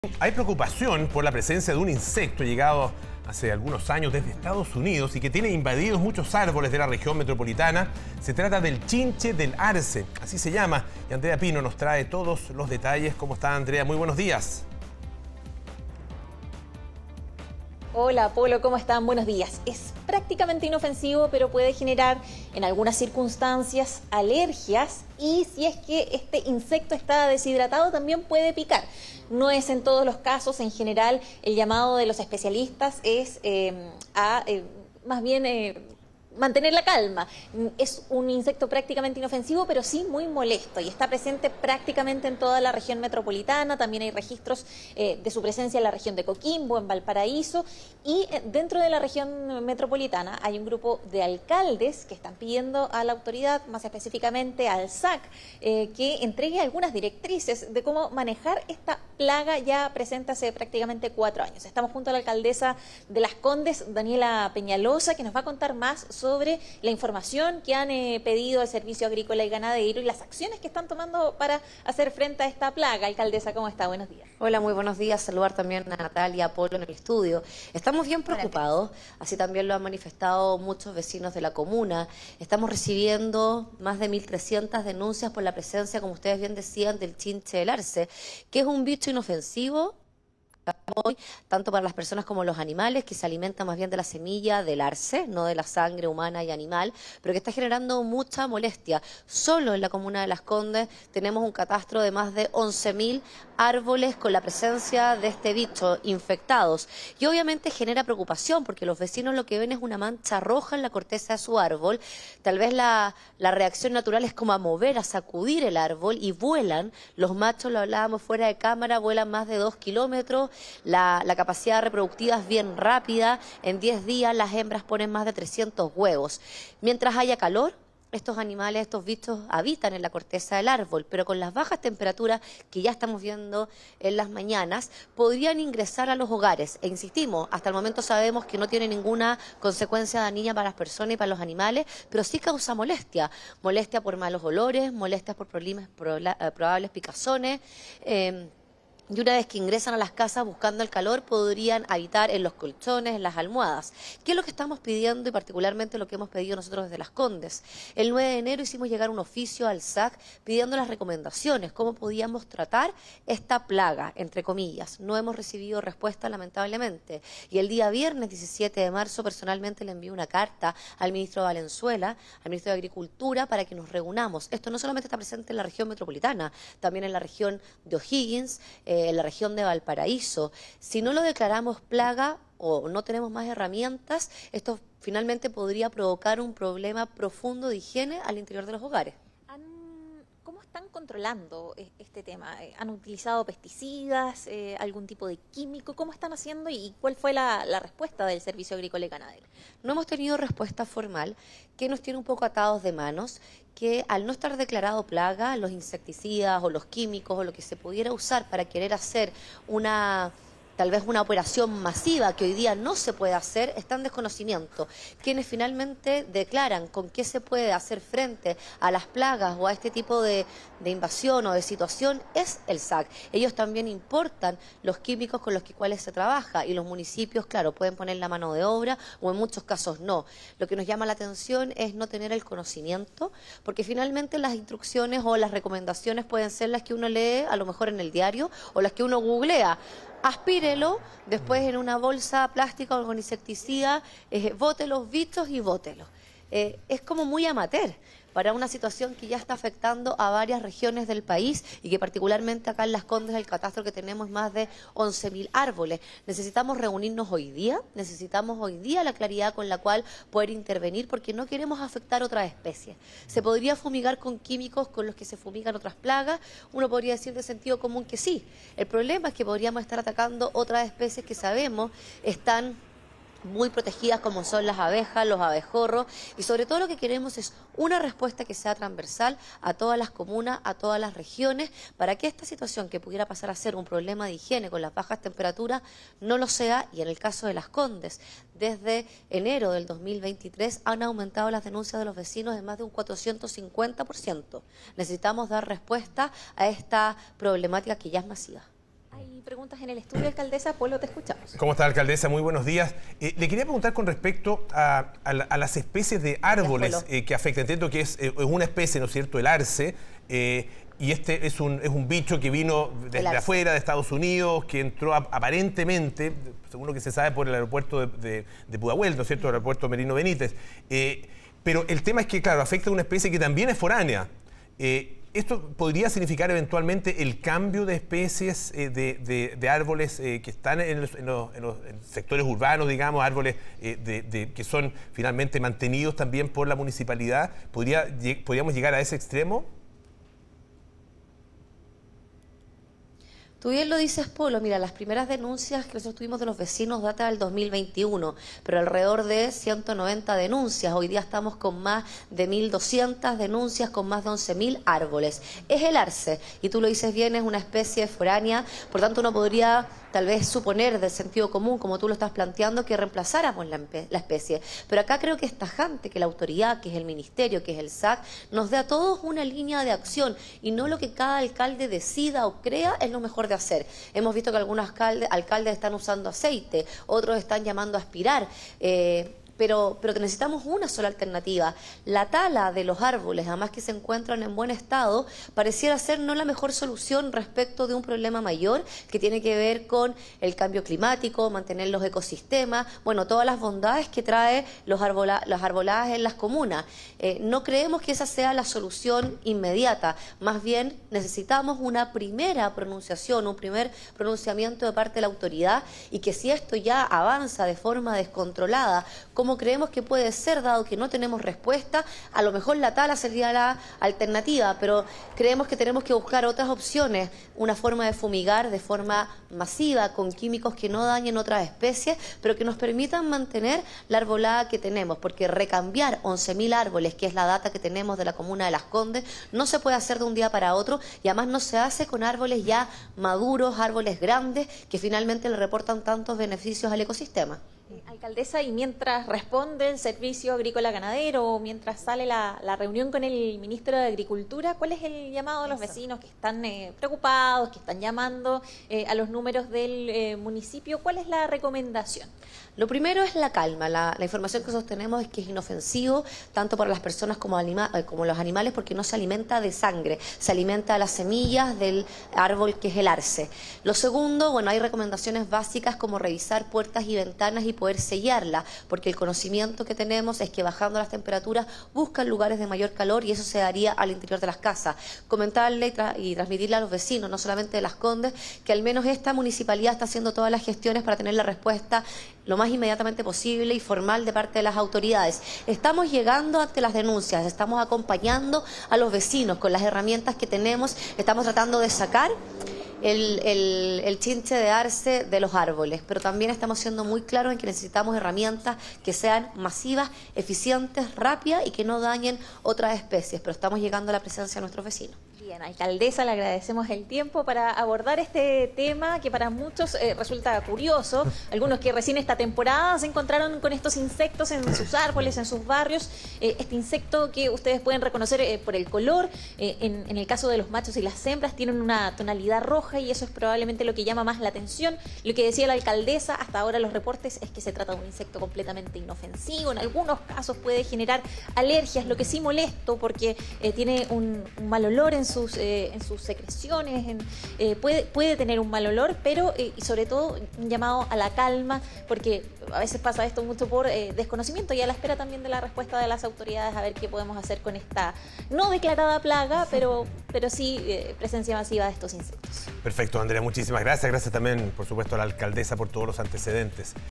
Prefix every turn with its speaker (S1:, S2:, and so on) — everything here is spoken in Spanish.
S1: Hay preocupación por la presencia de un insecto llegado hace algunos años desde Estados Unidos y que tiene invadidos muchos árboles de la región metropolitana. Se trata del chinche del arce, así se llama. Y Andrea Pino nos trae todos los detalles. ¿Cómo está, Andrea? Muy buenos días.
S2: Hola, Polo, ¿cómo están? Buenos días. Es prácticamente inofensivo, pero puede generar en algunas circunstancias alergias y si es que este insecto está deshidratado también puede picar. No es en todos los casos, en general el llamado de los especialistas es más bien mantener la calma. Es un insecto prácticamente inofensivo, pero sí muy molesto y está presente prácticamente en toda la región metropolitana. También hay registros de su presencia en la región de Coquimbo, en Valparaíso, y dentro de la región metropolitana hay un grupo de alcaldes que están pidiendo a la autoridad, más específicamente al SAC, que entregue algunas directrices de cómo manejar esta plaga ya presente hace prácticamente 4 años. Estamos junto a la alcaldesa de Las Condes, Daniela Peñalosa, que nos va a contar más sobre la información que han pedido al Servicio Agrícola y Ganadero y las acciones que están tomando para hacer frente a esta plaga. Alcaldesa, ¿cómo está? Buenos días.
S3: Hola, muy buenos días. Saludar también a Natalia, a Polo en el estudio. Estamos bien preocupados, así también lo han manifestado muchos vecinos de la comuna. Estamos recibiendo más de 1.300 denuncias por la presencia, como ustedes bien decían, del chinche del arce, que es un bicho inofensivo, tanto para las personas como los animales, que se alimenta más bien de la semilla del arce, no de la sangre humana y animal, pero que está generando mucha molestia. Solo en la comuna de Las Condes tenemos un catastro de más de 11.000 árboles con la presencia de este bicho infectados. Y obviamente genera preocupación porque los vecinos lo que ven es una mancha roja en la corteza de su árbol. Tal vez la reacción natural es como a mover, a sacudir el árbol y vuelan. Los machos, lo hablábamos fuera de cámara, vuelan más de 2 kilómetros. La capacidad reproductiva es bien rápida. En 10 días las hembras ponen más de 300 huevos. Mientras haya calor, estos animales, estos bichos habitan en la corteza del árbol, pero con las bajas temperaturas que ya estamos viendo en las mañanas, podrían ingresar a los hogares. E insistimos, hasta el momento sabemos que no tiene ninguna consecuencia dañina para las personas y para los animales, pero sí causa molestia. Molestia por malos olores, molestias por probables picazones. Y una vez que ingresan a las casas buscando el calor, podrían habitar en los colchones, en las almohadas. ¿Qué es lo que estamos pidiendo y particularmente lo que hemos pedido nosotros desde Las Condes? El 9 de enero hicimos llegar un oficio al SAC pidiendo las recomendaciones, cómo podíamos tratar esta plaga, entre comillas. No hemos recibido respuesta, lamentablemente. Y el día viernes 17 de marzo, personalmente le envié una carta al ministro Valenzuela, al ministro de Agricultura, para que nos reunamos. Esto no solamente está presente en la región metropolitana, también en la región de O'Higgins, en la región de Valparaíso. Si no lo declaramos plaga o no tenemos más herramientas, esto finalmente podría provocar un problema profundo de higiene al interior de los hogares.
S2: ¿Cómo están controlando este tema? ¿Han utilizado pesticidas, algún tipo de químico? ¿Cómo están haciendo y cuál fue la respuesta del Servicio Agrícola y Ganadero?
S3: No hemos tenido respuesta formal, que nos tiene un poco atados de manos, que al no estar declarado plaga, los insecticidas o los químicos o lo que se pudiera usar para querer hacer tal vez una operación masiva que hoy día no se puede hacer, está en desconocimiento. Quienes finalmente declaran con qué se puede hacer frente a las plagas o a este tipo de invasión o de situación es el SAC. Ellos también importan los químicos con los cuales se trabaja y los municipios, claro, pueden poner la mano de obra o en muchos casos no. Lo que nos llama la atención es no tener el conocimiento, porque finalmente las instrucciones o las recomendaciones pueden ser las que uno lee a lo mejor en el diario o las que uno googlea. Aspírelo, después en una bolsa plástica o con insecticida, bote los bichos y bótelos. Es como muy amateur para una situación que ya está afectando a varias regiones del país y que particularmente acá en Las Condes el catastro que tenemos es más de 11.000 árboles. Necesitamos reunirnos hoy día, necesitamos hoy día la claridad con la cual poder intervenir porque no queremos afectar otras especies. Se podría fumigar con químicos con los que se fumigan otras plagas, uno podría decir de sentido común que sí. El problema es que podríamos estar atacando otras especies que sabemos están muy protegidas como son las abejas, los abejorros y sobre todo lo que queremos es una respuesta que sea transversal a todas las comunas, a todas las regiones para que esta situación que pudiera pasar a ser un problema de higiene con las bajas temperaturas no lo sea y en el caso de Las Condes desde enero del 2023 han aumentado las denuncias de los vecinos en más de un 450%. Necesitamos dar respuesta a esta problemática que ya es masiva.
S2: Hay Hay preguntas en el estudio, alcaldesa. Polo, te escuchamos.
S1: ¿Cómo está, alcaldesa? Muy buenos días. Le quería preguntar con respecto a las especies de árboles que afectan. Entiendo que es una especie, ¿no es cierto?, el arce, y este es un bicho que vino desde afuera, de Estados Unidos, que entró aparentemente, según lo que se sabe, por el aeropuerto de Pudahuel, ¿no es cierto?, el aeropuerto Merino Benítez. Pero el tema es que, claro, afecta a una especie que también es foránea. ¿Esto podría significar eventualmente el cambio de especies de árboles que están en los sectores urbanos, digamos, árboles que son finalmente mantenidos también por la municipalidad? ¿Podríamos llegar a ese extremo?
S3: Tú bien lo dices, Polo. Mira, las primeras denuncias que nosotros tuvimos de los vecinos datan del 2021, pero alrededor de 190 denuncias. Hoy día estamos con más de 1.200 denuncias, con más de 11.000 árboles. Es el arce, y tú lo dices bien, es una especie foránea, por tanto uno podría tal vez suponer del sentido común, como tú lo estás planteando, que reemplazáramos la especie. Pero acá creo que es tajante que la autoridad, que es el ministerio, que es el SAC, nos dé a todos una línea de acción, y no lo que cada alcalde decida o crea es lo mejor de hacer. Hemos visto que algunos alcaldes están usando aceite, otros están llamando a aspirar, pero necesitamos una sola alternativa. La tala de los árboles, además que se encuentran en buen estado, pareciera ser no la mejor solución respecto de un problema mayor que tiene que ver con el cambio climático, mantener los ecosistemas, bueno, todas las bondades que trae las arboladas en las comunas. No creemos que esa sea la solución inmediata, más bien necesitamos una primera pronunciación, un primer pronunciamiento de parte de la autoridad, y que si esto ya avanza de forma descontrolada, como creemos que puede ser, dado que no tenemos respuesta, a lo mejor la tala sería la alternativa, pero creemos que tenemos que buscar otras opciones, una forma de fumigar de forma masiva, con químicos que no dañen otras especies, pero que nos permitan mantener la arbolada que tenemos, porque recambiar 11.000 árboles, que es la data que tenemos de la comuna de Las Condes, no se puede hacer de un día para otro, y además no se hace con árboles ya maduros, árboles grandes, que finalmente le reportan tantos beneficios al ecosistema.
S2: Alcaldesa, y mientras responde el Servicio Agrícola Ganadero, mientras sale la reunión con el ministro de Agricultura, ¿cuál es el llamado a los vecinos que están preocupados, que están llamando a los números del municipio? ¿Cuál es la recomendación?
S3: Lo primero es la calma. La información que sostenemos es que es inofensivo tanto para las personas como los animales, porque no se alimenta de sangre, se alimenta de las semillas del árbol que es el arce. Lo segundo, bueno, hay recomendaciones básicas como revisar puertas y ventanas y poder sellarla, porque el conocimiento que tenemos es que bajando las temperaturas buscan lugares de mayor calor, y eso se daría al interior de las casas. Comentarle y transmitirle a los vecinos, no solamente de Las Condes, que al menos esta municipalidad está haciendo todas las gestiones para tener la respuesta lo más inmediatamente posible y formal de parte de las autoridades. Estamos llegando ante las denuncias, estamos acompañando a los vecinos con las herramientas que tenemos, estamos tratando de sacar el chinche de arce de los árboles, pero también estamos siendo muy claros en que necesitamos herramientas que sean masivas, eficientes, rápidas y que no dañen otras especies, pero estamos llegando a la presencia de nuestros vecinos.
S2: Bien, alcaldesa, le agradecemos el tiempo para abordar este tema que para muchos resulta curioso. Algunos que recién esta temporada se encontraron con estos insectos en sus árboles, en sus barrios. Este insecto que ustedes pueden reconocer por el color, en el caso de los machos y las hembras, tienen una tonalidad roja, y eso es probablemente lo que llama más la atención. Lo que decía la alcaldesa, hasta ahora los reportes es que se trata de un insecto completamente inofensivo. En algunos casos puede generar alergias, lo que sí molesto, porque tiene un mal olor en sus secreciones, puede tener un mal olor, pero y sobre todo un llamado a la calma, porque a veces pasa esto mucho por desconocimiento, y a la espera también de la respuesta de las autoridades a ver qué podemos hacer con esta no declarada plaga, pero sí presencia masiva de estos insectos.
S1: Perfecto, Andrea, muchísimas gracias. Gracias también, por supuesto, a la alcaldesa por todos los antecedentes.